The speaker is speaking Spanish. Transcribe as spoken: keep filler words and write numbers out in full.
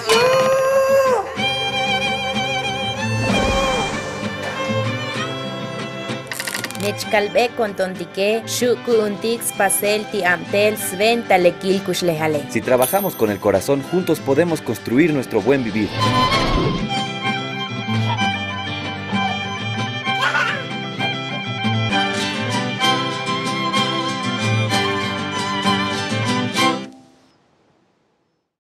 Nechkalbe con tontique, shuku untix pasel ti amtel sven talekil kushlehale. Si trabajamos con el corazón, juntos podemos construir nuestro buen vivir.